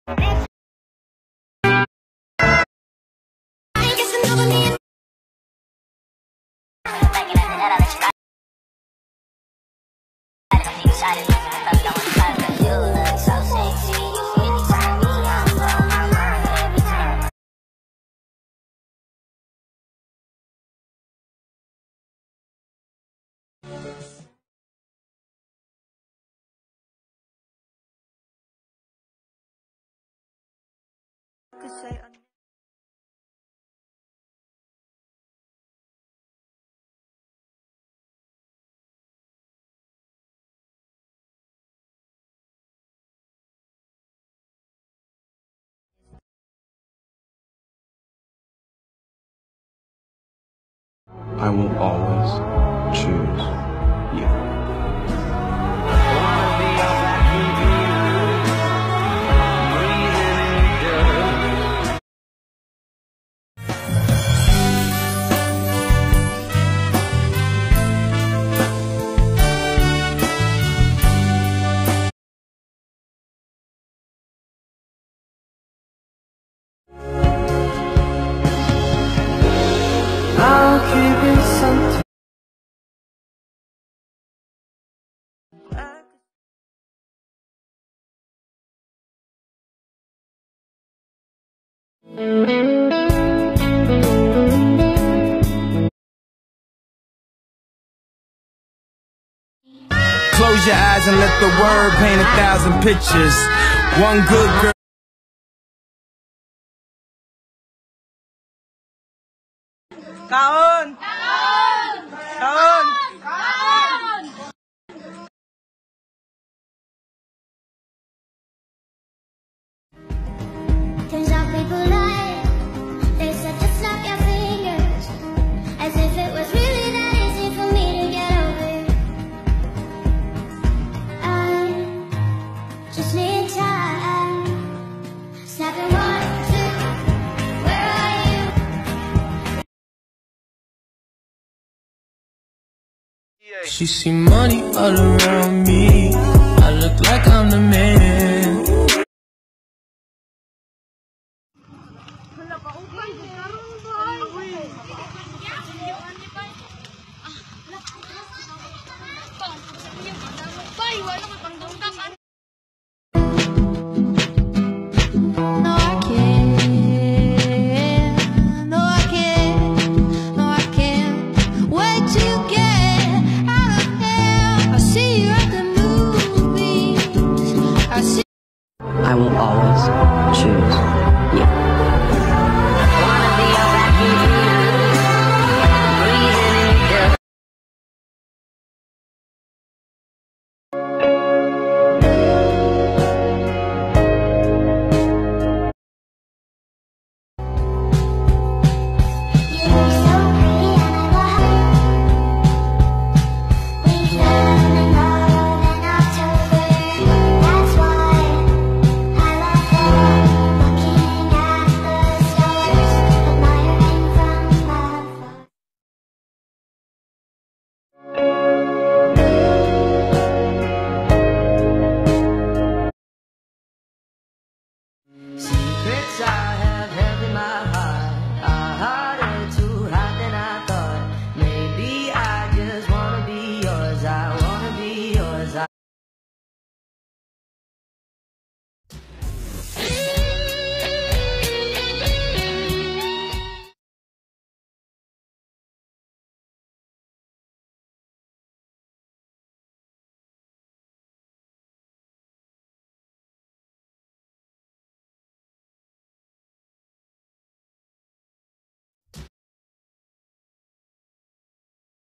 I will always choose you. I'll keep it something. Close your eyes and let the word paint 1,000 pictures. One good girl. Kaon! Kaon! Kaon! Kaon! Turns out people lie. They said to snap your fingers, as if it was really that easy for me to get over. I just need time. Snapping 1, 2, where are you? She see money all around me. I look like I'm the man. No, I can't. No, I can't. No, I can't wait to get out of here. I see you at the movies. I see. I will always choose you.